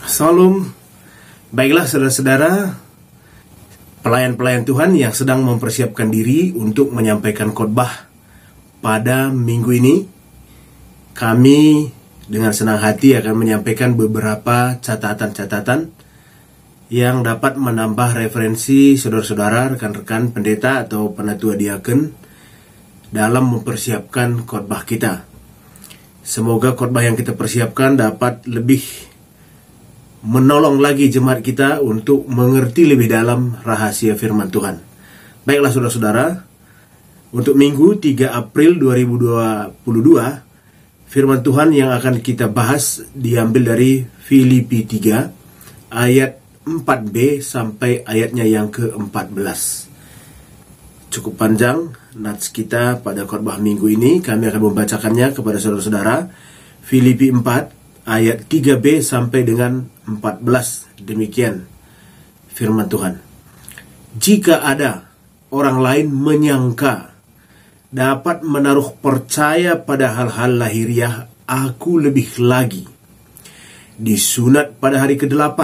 Salam. Baiklah saudara-saudara, pelayan-pelayan Tuhan yang sedang mempersiapkan diri untuk menyampaikan khotbah pada minggu ini, kami dengan senang hati akan menyampaikan beberapa catatan-catatan yang dapat menambah referensi saudara-saudara, rekan-rekan pendeta atau penatua diaken dalam mempersiapkan khotbah kita. Semoga khotbah yang kita persiapkan dapat lebih menolong lagi jemaat kita untuk mengerti lebih dalam rahasia firman Tuhan. Baiklah saudara-saudara, untuk minggu 3 April 2022, firman Tuhan yang akan kita bahas diambil dari Filipi 3 ayat 4b sampai ayatnya yang ke-14. Cukup panjang nats kita pada khotbah minggu ini. Kami akan membacakannya kepada saudara-saudara. Filipi 4 ayat 3b sampai dengan 14. Demikian firman Tuhan. Jika ada orang lain menyangka dapat menaruh percaya pada hal-hal lahiriah, aku lebih lagi. Disunat pada hari ke-8,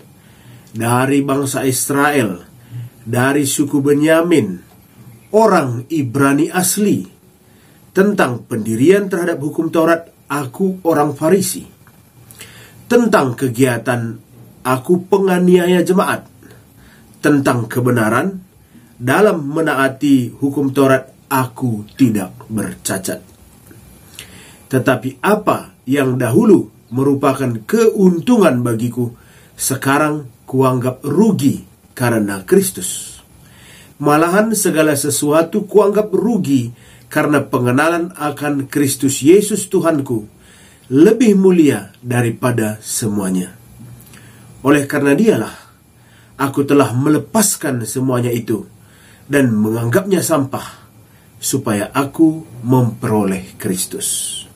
dari bangsa Israel, dari suku Benyamin, orang Ibrani asli. Tentang pendirian terhadap hukum Taurat, aku orang Farisi. Tentang kegiatan, aku penganiaya jemaat. Tentang kebenaran, dalam menaati hukum Taurat, aku tidak bercacat. Tetapi apa yang dahulu merupakan keuntungan bagiku, sekarang kuanggap rugi karena Kristus. Malahan segala sesuatu kuanggap rugi karena pengenalan akan Kristus Yesus Tuhanku lebih mulia daripada semuanya. Oleh karena dialah aku telah melepaskan semuanya itu dan menganggapnya sampah, supaya aku memperoleh Kristus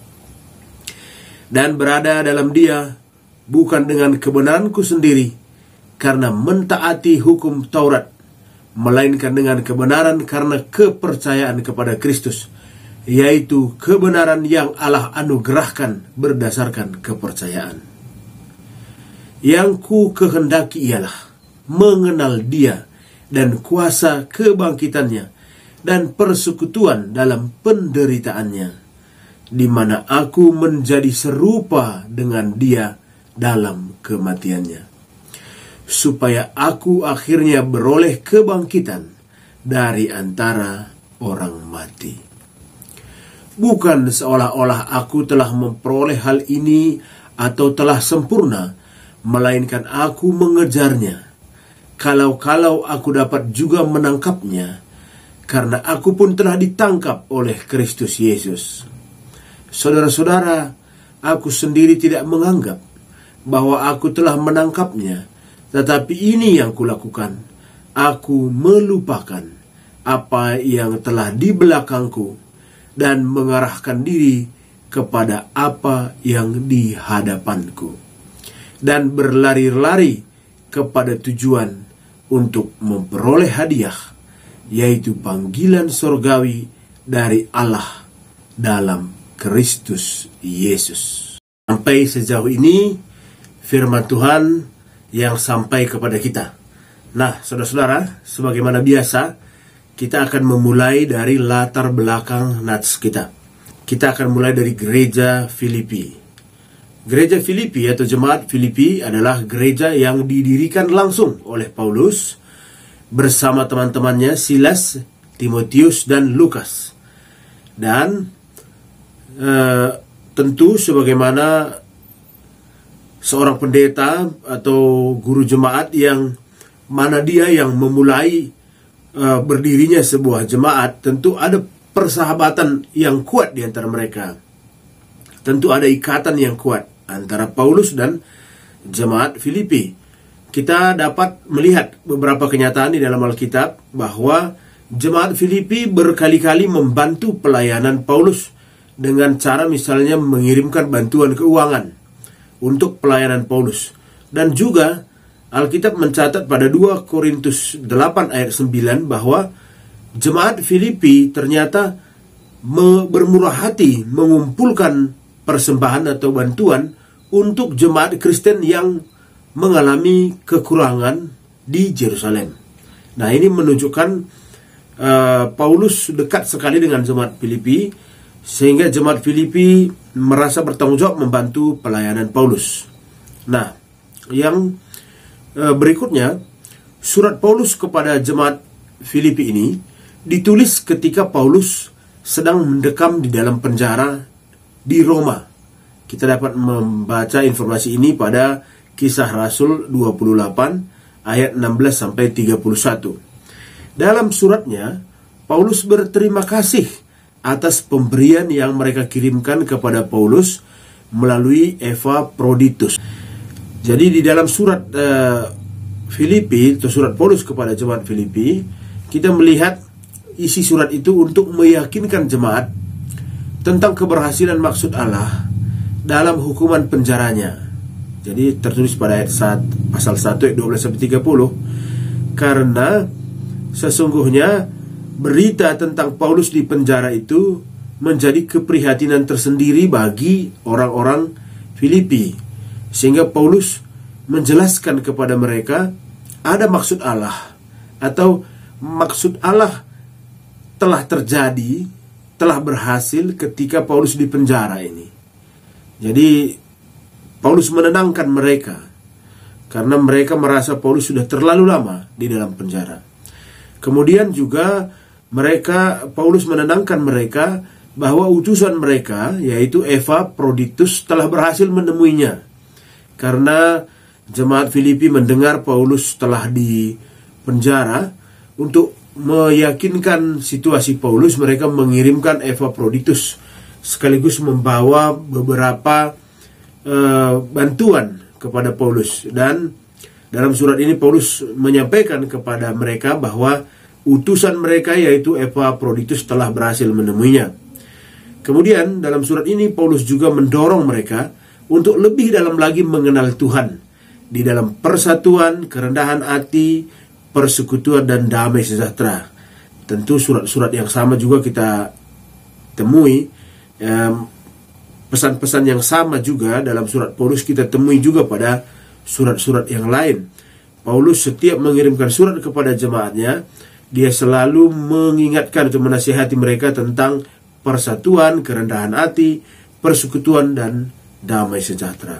dan berada dalam Dia, bukan dengan kebenaranku sendiri karena mentaati hukum Taurat, melainkan dengan kebenaran karena kepercayaan kepada Kristus, yaitu kebenaran yang Allah anugerahkan berdasarkan kepercayaan. Yang ku kehendaki ialah mengenal Dia dan kuasa kebangkitannya dan persekutuan dalam penderitaannya, di mana aku menjadi serupa dengan Dia dalam kematiannya, supaya aku akhirnya beroleh kebangkitan dari antara orang mati. Bukan seolah-olah aku telah memperoleh hal ini atau telah sempurna, melainkan aku mengejarnya, kalau-kalau aku dapat juga menangkapnya, karena aku pun telah ditangkap oleh Kristus Yesus. Saudara-saudara, aku sendiri tidak menganggap bahwa aku telah menangkapnya, tetapi ini yang kulakukan. Aku melupakan apa yang telah di belakangku dan mengarahkan diri kepada apa yang di hadapanku, dan berlari-lari kepada tujuan untuk memperoleh hadiah, yaitu panggilan sorgawi dari Allah dalam Kristus Yesus. Sampai sejauh ini firman Tuhan yang sampai kepada kita. Nah, saudara-saudara, sebagaimana biasa, kita akan memulai dari latar belakang nats kita. Kita akan mulai dari gereja Filipi. Gereja Filipi atau jemaat Filipi adalah gereja yang didirikan langsung oleh Paulus bersama teman-temannya Silas, Timotius, dan Lukas. Dan tentu sebagaimana seorang pendeta atau guru jemaat yang mana dia yang memulai berdirinya sebuah jemaat, tentu ada persahabatan yang kuat di antara mereka. Tentu ada ikatan yang kuat antara Paulus dan jemaat Filipi. Kita dapat melihat beberapa kenyataan di dalam Alkitab bahwa jemaat Filipi berkali-kali membantu pelayanan Paulus dengan cara misalnya mengirimkan bantuan keuangan untuk pelayanan Paulus. Dan juga Alkitab mencatat pada 2 Korintus 8 ayat 9 bahwa jemaat Filipi ternyata bermurah hati mengumpulkan persembahan atau bantuan untuk jemaat Kristen yang mengalami kekurangan di Yerusalem. Nah, ini menunjukkan Paulus dekat sekali dengan jemaat Filipi, sehingga jemaat Filipi merasa bertanggung jawab membantu pelayanan Paulus. Nah, yang berikutnya, surat Paulus kepada jemaat Filipi ini ditulis ketika Paulus sedang mendekam di dalam penjara di Roma. Kita dapat membaca informasi ini pada Kisah Rasul 28 ayat 16 sampai 31. Dalam suratnya, Paulus berterima kasih atas pemberian yang mereka kirimkan kepada Paulus melalui Epaphroditus. Jadi di dalam surat Filipi, atau surat Paulus kepada jemaat Filipi, kita melihat isi surat itu untuk meyakinkan jemaat tentang keberhasilan maksud Allah dalam hukuman penjaranya. Jadi tertulis pada ayat pasal 1 ayat 12 sampai 30, karena sesungguhnya berita tentang Paulus di penjara itu menjadi keprihatinan tersendiri bagi orang-orang Filipi, sehingga Paulus menjelaskan kepada mereka ada maksud Allah, atau maksud Allah telah terjadi, telah berhasil ketika Paulus di penjara ini. Jadi Paulus menenangkan mereka karena mereka merasa Paulus sudah terlalu lama di dalam penjara. Kemudian juga Paulus menenangkan mereka bahwa utusan mereka, yaitu Epaphroditus, telah berhasil menemuinya. Karena jemaat Filipi mendengar Paulus telah di penjara, untuk meyakinkan situasi Paulus, mereka mengirimkan Epaphroditus sekaligus membawa beberapa bantuan kepada Paulus. Dan dalam surat ini Paulus menyampaikan kepada mereka bahwa utusan mereka, yaitu Epaphroditus, telah berhasil menemuinya. Kemudian dalam surat ini Paulus juga mendorong mereka untuk lebih dalam lagi mengenal Tuhan di dalam persatuan, kerendahan hati, persekutuan, dan damai sejahtera. Tentu surat-surat yang sama juga kita temui, pesan-pesan yang sama juga dalam surat Paulus kita temui juga pada surat-surat yang lain. Paulus setiap mengirimkan surat kepada jemaatnya, dia selalu mengingatkan atau menasihati mereka tentang persatuan, kerendahan hati, persekutuan, dan damai sejahtera.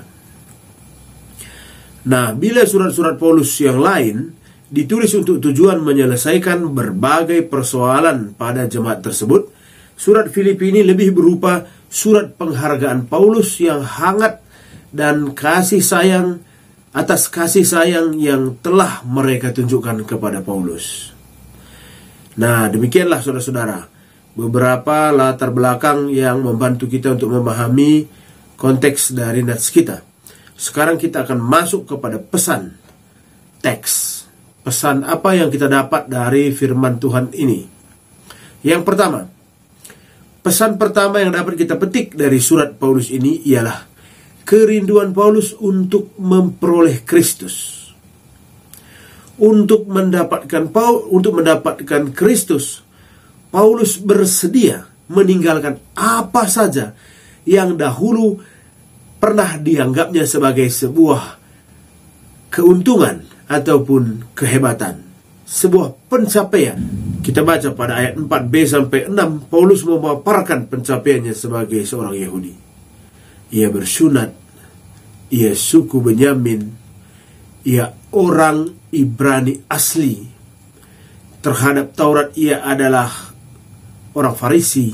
Nah, bila surat-surat Paulus yang lain ditulis untuk tujuan menyelesaikan berbagai persoalan pada jemaat tersebut, surat Filipi ini lebih berupa surat penghargaan Paulus yang hangat dan kasih sayang atas kasih sayang yang telah mereka tunjukkan kepada Paulus. Nah, demikianlah saudara-saudara, beberapa latar belakang yang membantu kita untuk memahami konteks dari nats kita. Sekarang kita akan masuk kepada pesan teks. Pesan apa yang kita dapat dari firman Tuhan ini? Yang pertama, pesan pertama yang dapat kita petik dari surat Paulus ini ialah kerinduan Paulus untuk memperoleh Kristus. Untuk mendapatkan Kristus, Paulus bersedia meninggalkan apa saja yang dahulu pernah dianggapnya sebagai sebuah keuntungan ataupun kehebatan, sebuah pencapaian. Kita baca pada ayat 4b sampai 6, Paulus memaparkan pencapaiannya sebagai seorang Yahudi. Ia bersunat, ia suku Benyamin, ia orang Ibrani asli. Terhadap Taurat ia adalah orang Farisi.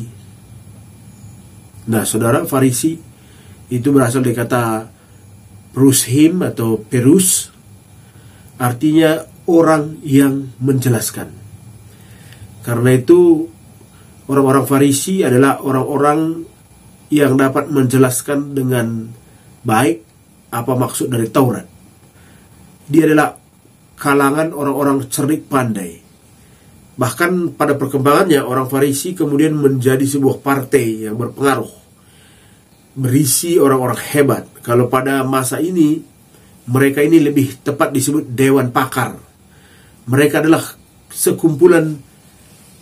Nah, saudara, Farisi itu berasal dari kata Perushim atau Perus, artinya orang yang menjelaskan. Karena itu orang-orang Farisi adalah orang-orang yang dapat menjelaskan dengan baik apa maksud dari Taurat. Dia adalah kalangan orang-orang cerdik pandai. Bahkan pada perkembangannya orang Farisi kemudian menjadi sebuah partai yang berpengaruh, berisi orang-orang hebat. Kalau pada masa ini, mereka ini lebih tepat disebut dewan pakar. Mereka adalah sekumpulan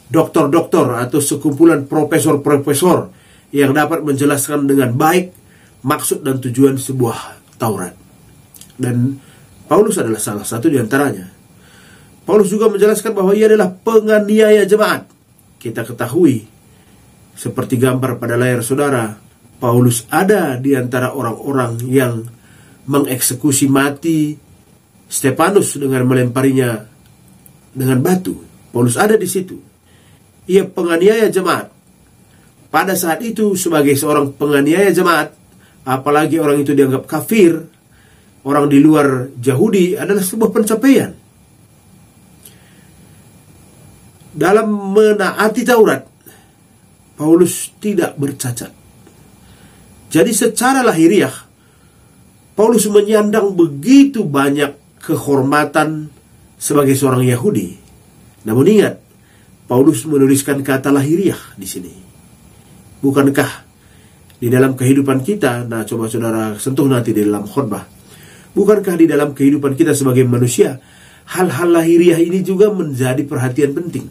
doktor-doktor atau sekumpulan profesor-profesor yang dapat menjelaskan dengan baik maksud dan tujuan sebuah Taurat. Dan Paulus adalah salah satu di antaranya. Paulus juga menjelaskan bahwa ia adalah penganiaya jemaat. Kita ketahui, seperti gambar pada layar saudara, Paulus ada di antara orang-orang yang mengeksekusi mati Stefanus dengan melemparinya dengan batu. Paulus ada di situ. Ia penganiaya jemaat. Pada saat itu, sebagai seorang penganiaya jemaat, apalagi orang itu dianggap kafir, orang di luar Yahudi, adalah sebuah pencapaian. Dalam menaati Taurat, Paulus tidak bercacat. Jadi secara lahiriah, Paulus menyandang begitu banyak kehormatan sebagai seorang Yahudi. Namun ingat, Paulus menuliskan kata lahiriah di sini. Bukankah di dalam kehidupan kita, nah coba saudara sentuh nanti di dalam khotbah, bukankah di dalam kehidupan kita sebagai manusia, hal-hal lahiriah ini juga menjadi perhatian penting?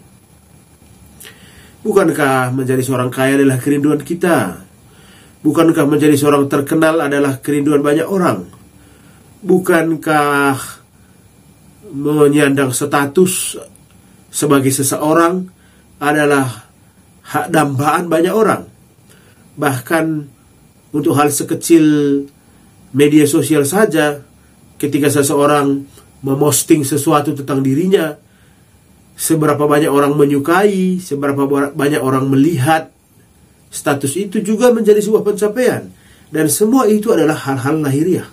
Bukankah menjadi seorang kaya adalah kerinduan kita? Bukankah menjadi seorang terkenal adalah kerinduan banyak orang? Bukankah menyandang status sebagai seseorang adalah hak dambaan banyak orang? Bahkan untuk hal sekecil media sosial saja, ketika seseorang memosting sesuatu tentang dirinya, seberapa banyak orang menyukai, seberapa banyak orang melihat, status itu juga menjadi sebuah pencapaian. Dan semua itu adalah hal-hal lahiriah.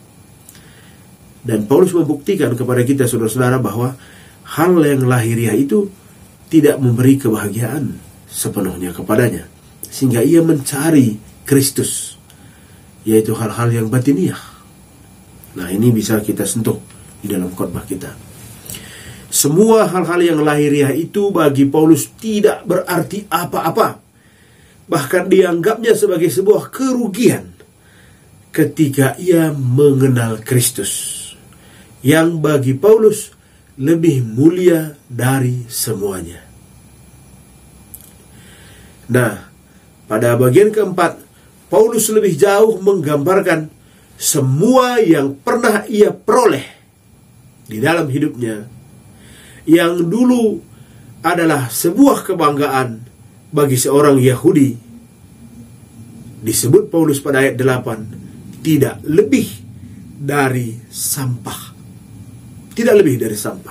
Dan Paulus membuktikan kepada kita saudara-saudara bahwa hal yang lahiriah itu tidak memberi kebahagiaan sepenuhnya kepadanya. Sehingga ia mencari Kristus, yaitu hal-hal yang batiniah. Nah, ini bisa kita sentuh di dalam khotbah kita. Semua hal-hal yang lahiriah itu bagi Paulus tidak berarti apa-apa. Bahkan dianggapnya sebagai sebuah kerugian ketika ia mengenal Kristus, yang bagi Paulus lebih mulia dari semuanya. Nah, pada bagian keempat, Paulus lebih jauh menggambarkan semua yang pernah ia peroleh di dalam hidupnya, yang dulu adalah sebuah kebanggaan bagi seorang Yahudi. Disebut Paulus pada ayat 8, tidak lebih dari sampah. Tidak lebih dari sampah.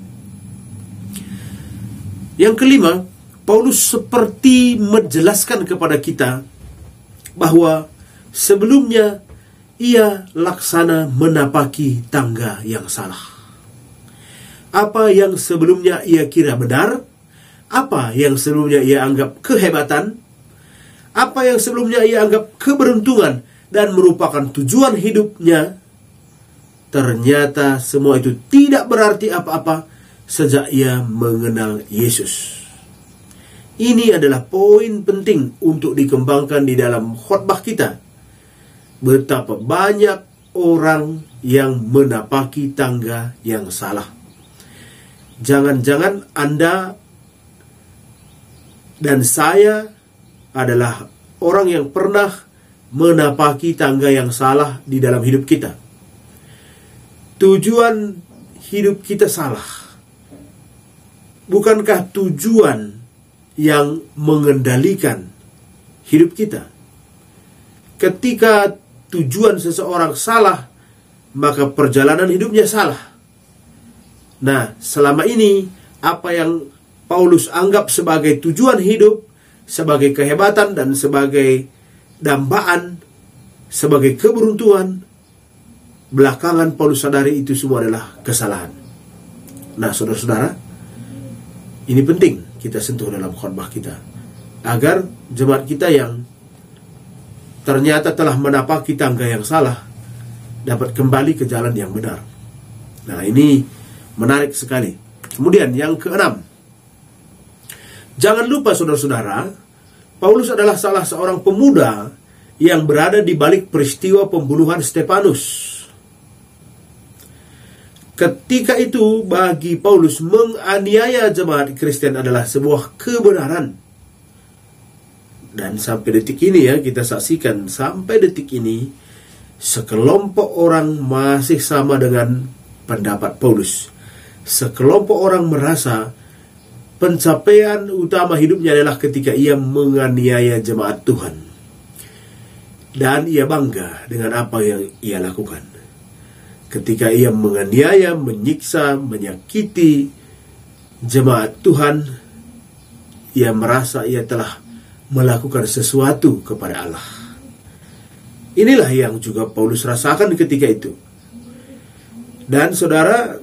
Yang kelima, Paulus seperti menjelaskan kepada kita bahwa sebelumnya ia laksana menapaki tangga yang salah. Apa yang sebelumnya ia kira benar, apa yang sebelumnya ia anggap kehebatan, apa yang sebelumnya ia anggap keberuntungan dan merupakan tujuan hidupnya, ternyata semua itu tidak berarti apa-apa sejak ia mengenal Yesus. Ini adalah poin penting untuk dikembangkan di dalam khotbah kita. Betapa banyak orang yang menapaki tangga yang salah. Jangan-jangan Anda dan saya adalah orang yang pernah menapaki tangga yang salah di dalam hidup kita. Tujuan hidup kita salah. Bukankah tujuan yang mengendalikan hidup kita? Ketika tujuan seseorang salah, maka perjalanan hidupnya salah. Nah, selama ini apa yang Paulus anggap sebagai tujuan hidup, sebagai kehebatan dan sebagai dambaan, sebagai keberuntungan, belakangan Paulus sadari itu semua adalah kesalahan. Nah, saudara-saudara, ini penting kita sentuh dalam khotbah kita, agar jemaat kita yang ternyata telah menapaki tangga yang salah dapat kembali ke jalan yang benar. Nah, ini menarik sekali. Kemudian yang keenam, jangan lupa saudara-saudara, Paulus adalah salah seorang pemuda yang berada di balik peristiwa pembunuhan Stefanus. Ketika itu bagi Paulus menganiaya jemaat Kristen adalah sebuah kebenaran. Dan sampai detik ini ya, kita saksikan sampai detik ini sekelompok orang masih sama dengan pendapat Paulus. Sekelompok orang merasa pencapaian utama hidupnya adalah ketika ia menganiaya jemaat Tuhan. Dan ia bangga dengan apa yang ia lakukan. Ketika ia menganiaya, menyiksa, menyakiti jemaat Tuhan, ia merasa ia telah melakukan sesuatu kepada Allah. Inilah yang juga Paulus rasakan ketika itu. Dan saudara,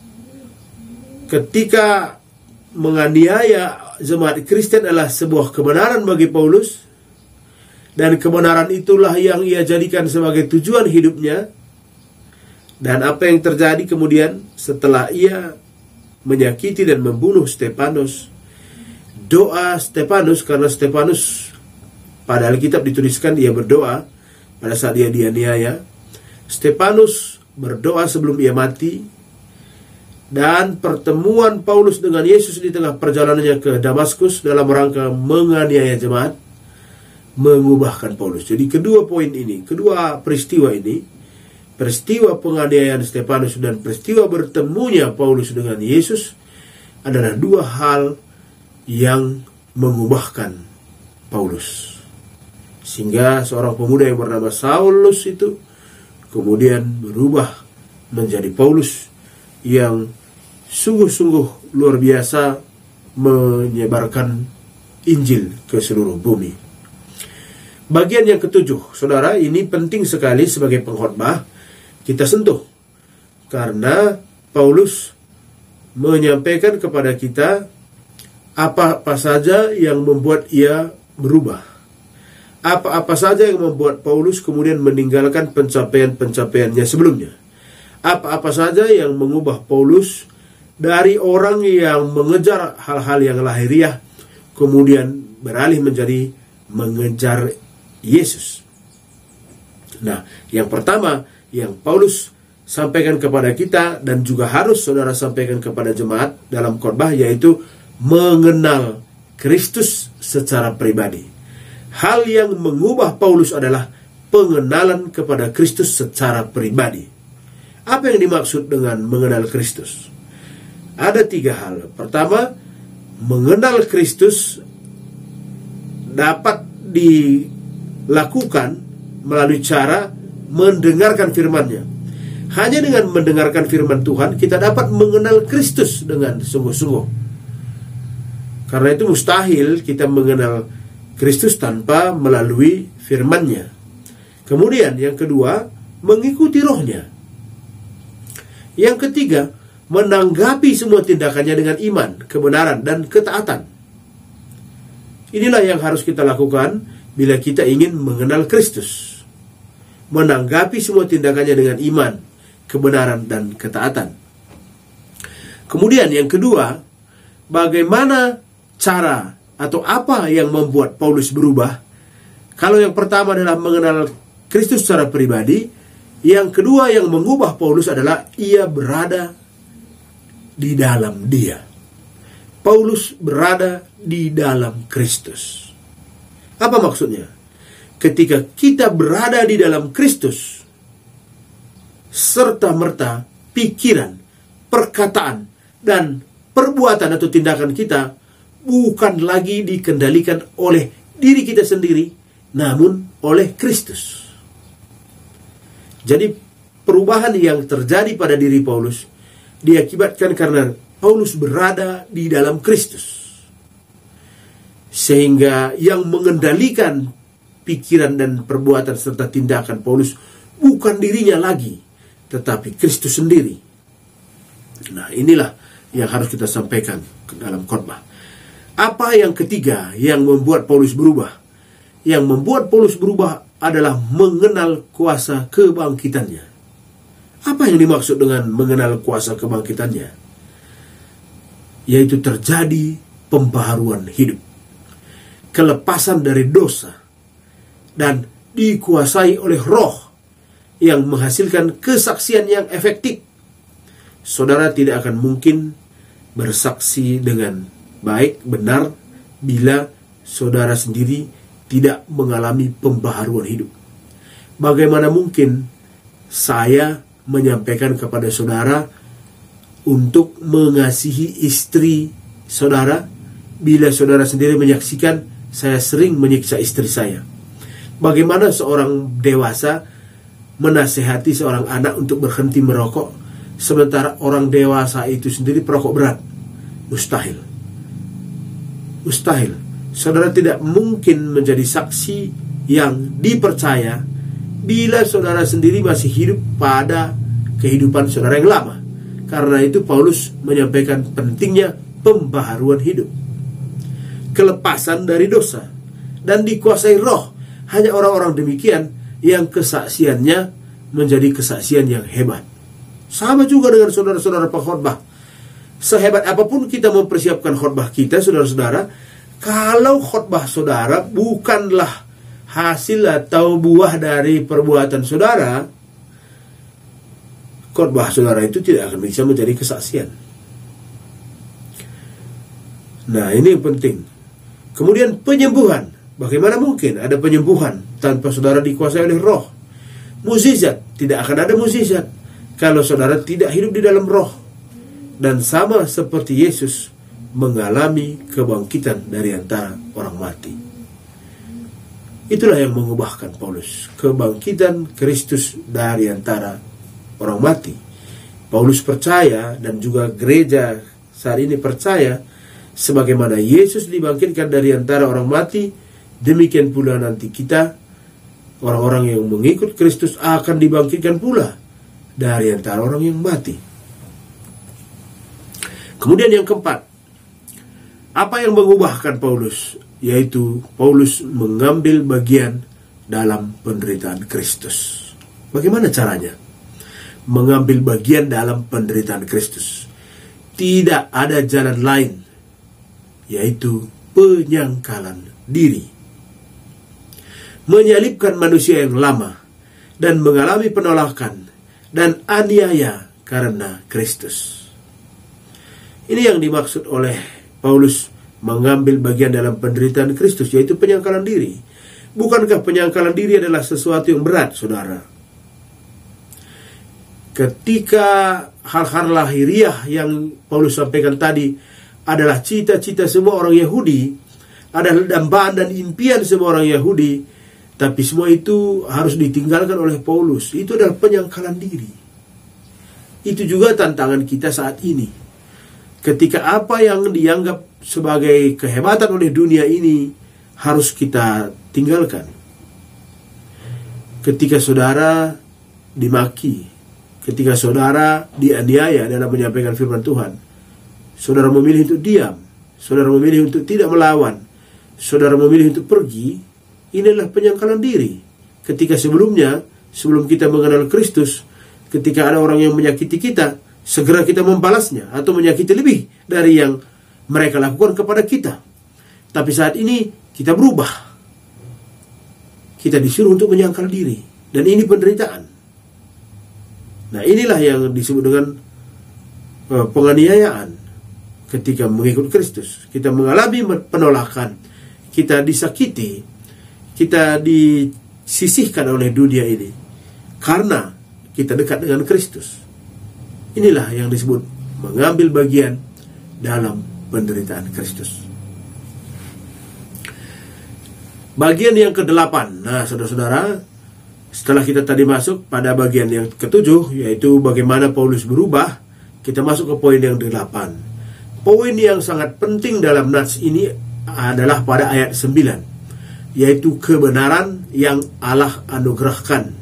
ketika menganiaya jemaat Kristen adalah sebuah kebenaran bagi Paulus, dan kebenaran itulah yang ia jadikan sebagai tujuan hidupnya. Dan apa yang terjadi kemudian setelah ia menyakiti dan membunuh Stefanus, doa Stefanus, karena Stefanus pada Alkitab dituliskan ia berdoa pada saat dia dianiaya. Stefanus berdoa sebelum ia mati. Dan pertemuan Paulus dengan Yesus di tengah perjalanannya ke Damaskus dalam rangka menganiaya jemaat mengubahkan Paulus. Jadi kedua poin ini, kedua peristiwa ini, peristiwa penganiayaan Stefanus dan peristiwa bertemunya Paulus dengan Yesus adalah dua hal yang mengubahkan Paulus. Sehingga seorang pemuda yang bernama Saulus itu kemudian berubah menjadi Paulus yang sungguh-sungguh luar biasa menyebarkan Injil ke seluruh bumi. Bagian yang ketujuh, saudara, ini penting sekali sebagai pengkhotbah kita sentuh. Karena Paulus menyampaikan kepada kita apa-apa saja yang membuat ia berubah. Apa-apa saja yang membuat Paulus kemudian meninggalkan pencapaian-pencapaiannya sebelumnya. Apa-apa saja yang mengubah Paulus dari orang yang mengejar hal-hal yang lahiriah kemudian beralih menjadi mengejar Yesus. Nah, yang pertama yang Paulus sampaikan kepada kita dan juga harus saudara sampaikan kepada jemaat dalam khotbah, yaitu mengenal Kristus secara pribadi. Hal yang mengubah Paulus adalah pengenalan kepada Kristus secara pribadi. Apa yang dimaksud dengan mengenal Kristus? Ada tiga hal. Pertama, mengenal Kristus dapat dilakukan melalui cara mendengarkan firman-Nya. Hanya dengan mendengarkan firman Tuhan, kita dapat mengenal Kristus dengan sungguh-sungguh. Karena itu mustahil kita mengenal Kristus tanpa melalui firman-Nya. Kemudian yang kedua, mengikuti rohnya. Yang ketiga, menanggapi semua tindakannya dengan iman, kebenaran, dan ketaatan. Inilah yang harus kita lakukan bila kita ingin mengenal Kristus. Menanggapi semua tindakannya dengan iman, kebenaran, dan ketaatan. Kemudian yang kedua, bagaimana cara atau apa yang membuat Paulus berubah? Kalau yang pertama adalah mengenal Kristus secara pribadi, yang kedua yang mengubah Paulus adalah ia berada di dalam Dia. Paulus berada di dalam Kristus. Apa maksudnya? Ketika kita berada di dalam Kristus, serta-merta pikiran, perkataan, dan perbuatan atau tindakan kita bukan lagi dikendalikan oleh diri kita sendiri, namun oleh Kristus. Jadi perubahan yang terjadi pada diri Paulus diakibatkan karena Paulus berada di dalam Kristus. Sehingga yang mengendalikan pikiran dan perbuatan serta tindakan Paulus bukan dirinya lagi, tetapi Kristus sendiri. Nah, inilah yang harus kita sampaikan dalam khotbah. Apa yang ketiga yang membuat Paulus berubah? Yang membuat Paulus berubah adalah mengenal kuasa kebangkitannya. Apa yang dimaksud dengan mengenal kuasa kebangkitannya? Yaitu terjadi pembaharuan hidup, kelepasan dari dosa, dan dikuasai oleh roh yang menghasilkan kesaksian yang efektif. Saudara tidak akan mungkin bersaksi dengan baik, benar, bila saudara sendiri tidak mengalami pembaharuan hidup. Bagaimana mungkin saya menyampaikan kepada saudara untuk mengasihi istri saudara bila saudara sendiri menyaksikan saya sering menyiksa istri saya? Bagaimana seorang dewasa menasehati seorang anak untuk berhenti merokok, sementara orang dewasa itu sendiri perokok berat? Mustahil. Mustahil. Saudara tidak mungkin menjadi saksi yang dipercaya bila saudara sendiri masih hidup pada kehidupan saudara yang lama. Karena itu Paulus menyampaikan pentingnya pembaharuan hidup, kelepasan dari dosa, dan dikuasai roh. Hanya orang-orang demikian yang kesaksiannya menjadi kesaksian yang hebat. Sama juga dengan saudara-saudara pengkhotbah. Sehebat apapun kita mempersiapkan khotbah kita, saudara-saudara, kalau khotbah saudara bukanlah hasil atau buah dari perbuatan saudara, khotbah saudara itu tidak akan bisa menjadi kesaksian. Nah, ini yang penting. Kemudian penyembuhan. Bagaimana mungkin ada penyembuhan tanpa saudara dikuasai oleh roh? Mukjizat. Tidak akan ada mukjizat kalau saudara tidak hidup di dalam roh. Dan sama seperti Yesus mengalami kebangkitan dari antara orang mati. Itulah yang mengubahkan Paulus. Kebangkitan Kristus dari antara orang mati. Paulus percaya, dan juga gereja saat ini percaya, sebagaimana Yesus dibangkitkan dari antara orang mati, demikian pula nanti kita, orang-orang yang mengikut Kristus, akan dibangkitkan pula dari antara orang yang mati. Kemudian yang keempat, apa yang mengubahkan Paulus? Yaitu Paulus mengambil bagian dalam penderitaan Kristus. Bagaimana caranya mengambil bagian dalam penderitaan Kristus? Tidak ada jalan lain, yaitu penyangkalan diri. Menyalibkan manusia yang lama dan mengalami penolakan dan aniaya karena Kristus. Ini yang dimaksud oleh Paulus mengambil bagian dalam penderitaan Kristus, yaitu penyangkalan diri. Bukankah penyangkalan diri adalah sesuatu yang berat, saudara? Ketika hal-hal lahiriah yang Paulus sampaikan tadi adalah cita-cita semua orang Yahudi, adalah dambaan dan impian semua orang Yahudi, tapi semua itu harus ditinggalkan oleh Paulus. Itu adalah penyangkalan diri. Itu juga tantangan kita saat ini. Ketika apa yang dianggap sebagai kehebatan oleh dunia ini harus kita tinggalkan. Ketika saudara dimaki, ketika saudara dianiaya dalam menyampaikan firman Tuhan, saudara memilih untuk diam, saudara memilih untuk tidak melawan, saudara memilih untuk pergi, inilah penyangkalan diri. Ketika sebelumnya, sebelum kita mengenal Kristus, ketika ada orang yang menyakiti kita, segera kita membalasnya atau menyakiti lebih dari yang mereka lakukan kepada kita. Tapi saat ini kita berubah. Kita disuruh untuk menyangkal diri. Dan ini penderitaan. Nah, inilah yang disebut dengan penganiayaan ketika mengikut Kristus. Kita mengalami penolakan, kita disakiti, kita disisihkan oleh dunia ini karena kita dekat dengan Kristus. Inilah yang disebut mengambil bagian dalam penderitaan Kristus. Bagian yang ke-8. Nah, saudara-saudara, setelah kita tadi masuk pada bagian yang ke-7, yaitu bagaimana Paulus berubah, kita masuk ke poin yang ke-8. Poin yang sangat penting dalam nats ini adalah pada ayat 9, yaitu kebenaran yang Allah anugerahkan.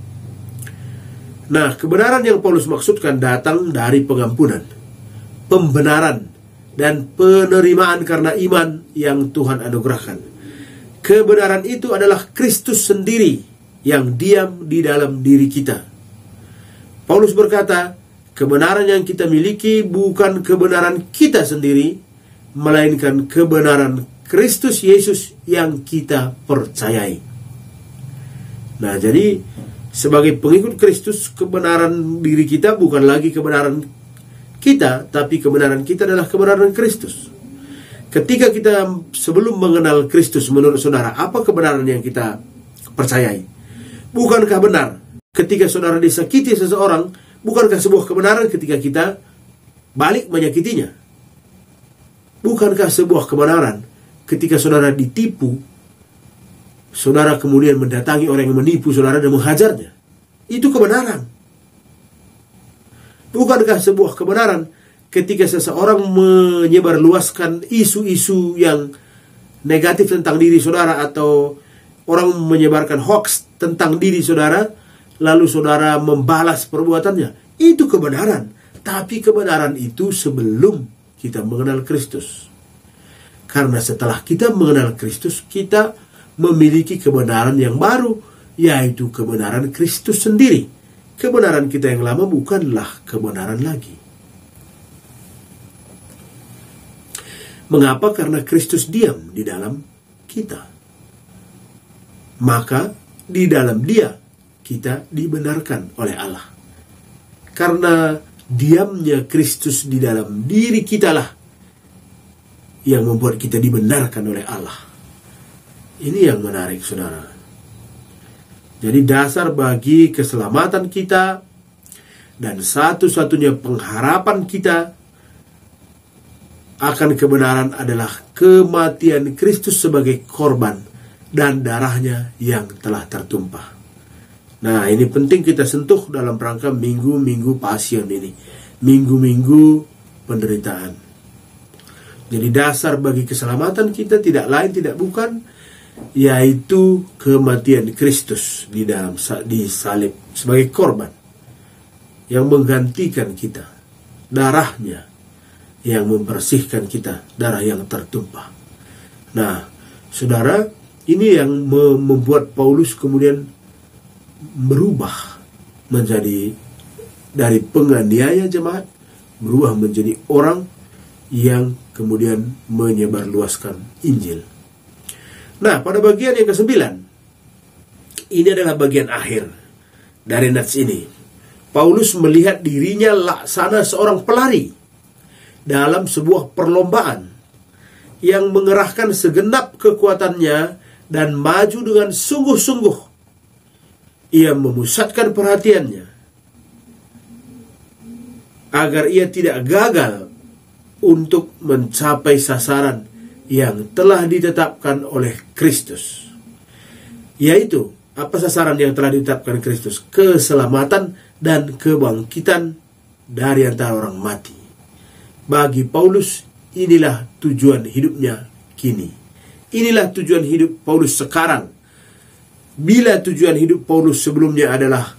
Nah, kebenaran yang Paulus maksudkan datang dari pengampunan, pembenaran, dan penerimaan karena iman yang Tuhan anugerahkan. Kebenaran itu adalah Kristus sendiri yang diam di dalam diri kita. Paulus berkata, kebenaran yang kita miliki bukan kebenaran kita sendiri, melainkan kebenaran Kristus Yesus yang kita percayai. Nah, jadi sebagai pengikut Kristus, kebenaran diri kita bukan lagi kebenaran kita, tapi kebenaran kita adalah kebenaran Kristus. Ketika kita sebelum mengenal Kristus, menurut saudara, apa kebenaran yang kita percayai? Bukankah benar ketika saudara disakiti seseorang, bukankah sebuah kebenaran ketika kita balik menyakitinya? Bukankah sebuah kebenaran ketika saudara ditipu, saudara kemudian mendatangi orang yang menipu saudara dan menghajarnya? Itu kebenaran. Bukankah sebuah kebenaran ketika seseorang menyebarluaskan isu-isu yang negatif tentang diri saudara, atau orang menyebarkan hoax tentang diri saudara, lalu saudara membalas perbuatannya? Itu kebenaran. Tapi kebenaran itu sebelum kita mengenal Kristus. Karena setelah kita mengenal Kristus, kita memiliki kebenaran yang baru, yaitu kebenaran Kristus sendiri. Kebenaran kita yang lama bukanlah kebenaran lagi. Mengapa? Karena Kristus diam di dalam kita. Maka di dalam Dia kita dibenarkan oleh Allah. Karena diamnya Kristus di dalam diri kitalah yang membuat kita dibenarkan oleh Allah. Ini yang menarik, saudara. Jadi dasar bagi keselamatan kita dan satu-satunya pengharapan kita akan kebenaran adalah kematian Kristus sebagai korban dan darahnya yang telah tertumpah. Nah, ini penting kita sentuh dalam rangka minggu-minggu Pasion ini, minggu-minggu penderitaan. Jadi dasar bagi keselamatan kita tidak lain tidak bukan yaitu kematian Kristus di salib sebagai korban yang menggantikan kita, darahnya yang membersihkan kita, darah yang tertumpah. Nah, saudara, ini yang membuat Paulus kemudian berubah menjadi dari penganiaya jemaat, berubah menjadi orang yang kemudian menyebarluaskan Injil. Nah, pada bagian yang ke-9, ini adalah bagian akhir dari nats ini. Paulus melihat dirinya laksana seorang pelari dalam sebuah perlombaan yang mengerahkan segenap kekuatannya dan maju dengan sungguh-sungguh. Ia memusatkan perhatiannya agar ia tidak gagal untuk mencapai sasaran yang telah ditetapkan oleh Kristus. Yaitu, apa sasaran yang telah ditetapkan Kristus? Keselamatan dan kebangkitan dari antara orang mati. Bagi Paulus, inilah tujuan hidupnya kini. Inilah tujuan hidup Paulus sekarang. Bila tujuan hidup Paulus sebelumnya adalah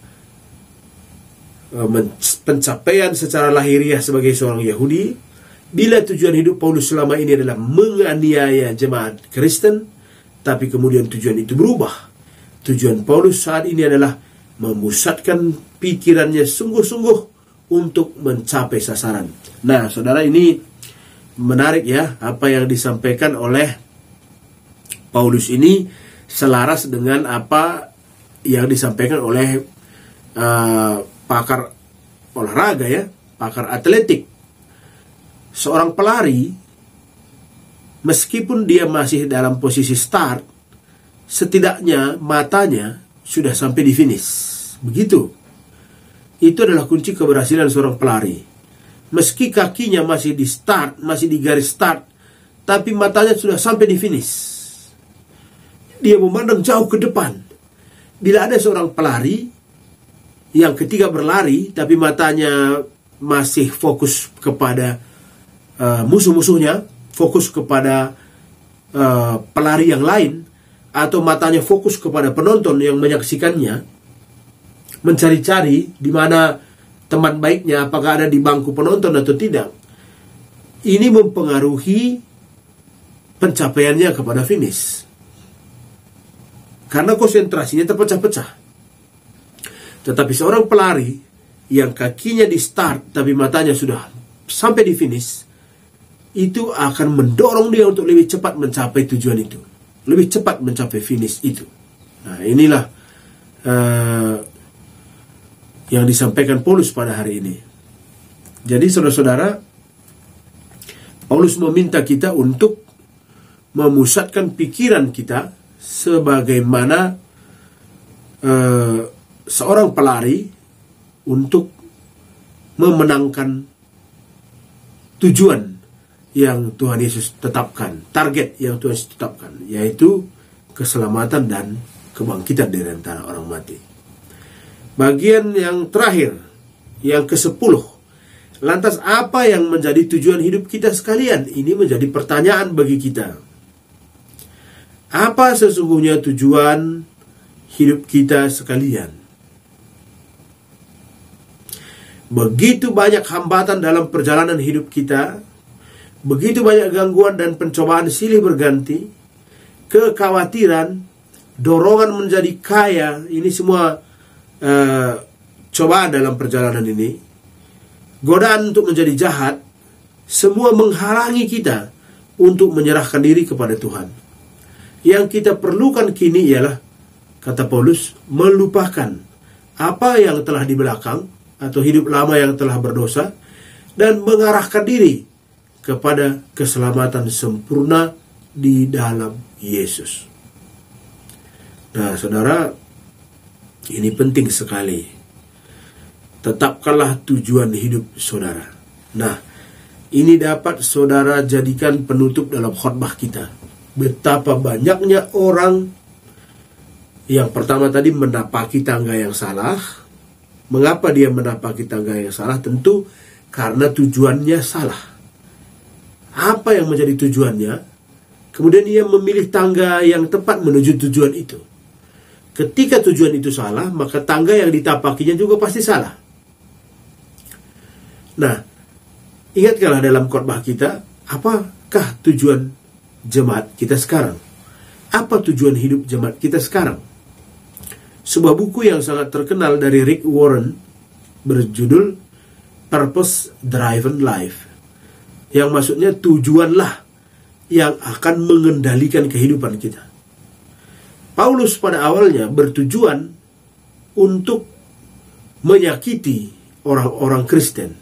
pencapaian secara lahiriah sebagai seorang Yahudi, bila tujuan hidup Paulus selama ini adalah menganiaya jemaat Kristen, tapi kemudian tujuan itu berubah. Tujuan Paulus saat ini adalah memusatkan pikirannya sungguh-sungguh untuk mencapai sasaran. Nah, saudara, ini menarik ya, apa yang disampaikan oleh Paulus ini selaras dengan apa yang disampaikan oleh pakar olahraga ya, pakar atletik. Seorang pelari, meskipun dia masih dalam posisi start, setidaknya matanya sudah sampai di finish. Begitu. Itu adalah kunci keberhasilan seorang pelari. Meski kakinya masih di start, masih di garis start, tapi matanya sudah sampai di finish. Dia memandang jauh ke depan. Bila ada seorang pelari yang ketika berlari, tapi matanya masih fokus kepada musuh-musuhnya, fokus kepada pelari yang lain, atau matanya fokus kepada penonton yang menyaksikannya, mencari-cari di mana teman baiknya, apakah ada di bangku penonton atau tidak. Ini mempengaruhi pencapaiannya kepada finish, karena konsentrasinya terpecah-pecah. Tetapi seorang pelari yang kakinya di start tapi matanya sudah sampai di finish, itu akan mendorong dia untuk lebih cepat mencapai tujuan itu, lebih cepat mencapai finish itu. Nah, inilah yang disampaikan Paulus pada hari ini. Jadi saudara-saudara, Paulus meminta kita untuk memusatkan pikiran kita sebagaimana seorang pelari untuk memenangkan tujuan yang Tuhan Yesus tetapkan, target yang Tuhan Yesus tetapkan, yaitu keselamatan dan kebangkitan dari antara orang mati. Bagian yang terakhir, yang ke-10, lantas apa yang menjadi tujuan hidup kita sekalian? Ini menjadi pertanyaan bagi kita. Apa sesungguhnya tujuan hidup kita sekalian? Begitu banyak hambatan dalam perjalanan hidup kita, begitu banyak gangguan dan pencobaan silih berganti, kekhawatiran, dorongan menjadi kaya, ini semua cobaan dalam perjalanan ini, godaan untuk menjadi jahat, semua menghalangi kita untuk menyerahkan diri kepada Tuhan. Yang kita perlukan kini ialah, kata Paulus, melupakan apa yang telah di belakang, atau hidup lama yang telah berdosa, dan mengarahkan diri kepada keselamatan sempurna di dalam Yesus. Nah, saudara, ini penting sekali. Tetapkanlah tujuan hidup saudara. Nah, ini dapat saudara jadikan penutup dalam khotbah kita. Betapa banyaknya orang yang pertama tadi menapaki tangga yang salah. Mengapa dia menapaki tangga yang salah? Tentu karena tujuannya salah. Apa yang menjadi tujuannya? Kemudian ia memilih tangga yang tepat menuju tujuan itu. Ketika tujuan itu salah, maka tangga yang ditapakinya juga pasti salah. Nah, ingatkanlah dalam khotbah kita, apakah tujuan jemaat kita sekarang? Apa tujuan hidup jemaat kita sekarang? Sebuah buku yang sangat terkenal dari Rick Warren berjudul Purpose Driven Life, yang maksudnya tujuanlah yang akan mengendalikan kehidupan kita. Paulus pada awalnya bertujuan untuk menyakiti orang-orang Kristen,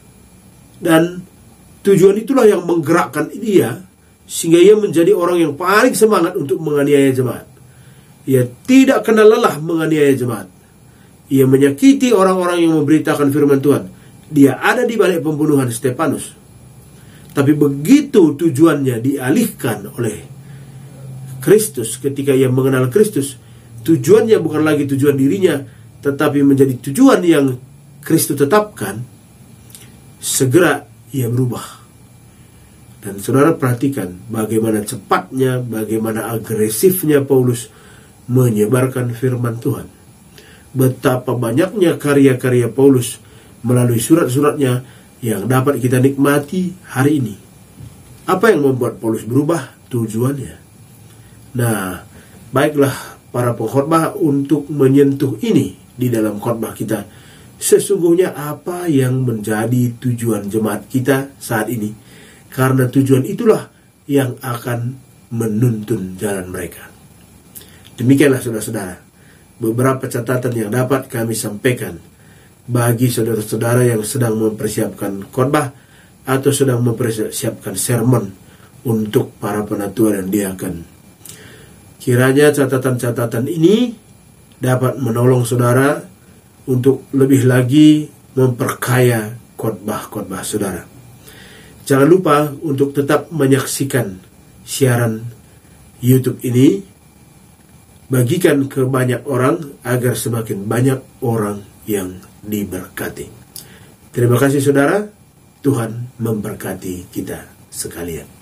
dan tujuan itulah yang menggerakkan dia sehingga ia menjadi orang yang paling semangat untuk menganiaya jemaat. Ia tidak kenal lelah menganiaya jemaat. Ia menyakiti orang-orang yang memberitakan firman Tuhan. Dia ada di balik pembunuhan Stefanus. Tapi begitu tujuannya dialihkan oleh Kristus, ketika ia mengenal Kristus, tujuannya bukan lagi tujuan dirinya, tetapi menjadi tujuan yang Kristus tetapkan, segera ia berubah. Dan saudara perhatikan bagaimana cepatnya, bagaimana agresifnya Paulus menyebarkan firman Tuhan. Betapa banyaknya karya-karya Paulus melalui surat-suratnya yang dapat kita nikmati hari ini. Apa yang membuat Paulus berubah? Tujuannya. Nah, baiklah para pengkhotbah untuk menyentuh ini di dalam khotbah kita. Sesungguhnya apa yang menjadi tujuan jemaat kita saat ini? Karena tujuan itulah yang akan menuntun jalan mereka. Demikianlah saudara-saudara, beberapa catatan yang dapat kami sampaikan bagi saudara-saudara yang sedang mempersiapkan khotbah atau sedang mempersiapkan sermon untuk para penatua dan diaken. Kiranya catatan-catatan ini dapat menolong saudara untuk lebih lagi memperkaya khotbah-khotbah saudara. Jangan lupa untuk tetap menyaksikan siaran YouTube ini. Bagikan ke banyak orang agar semakin banyak orang yang diberkati. Terima kasih saudara. Tuhan memberkati kita sekalian.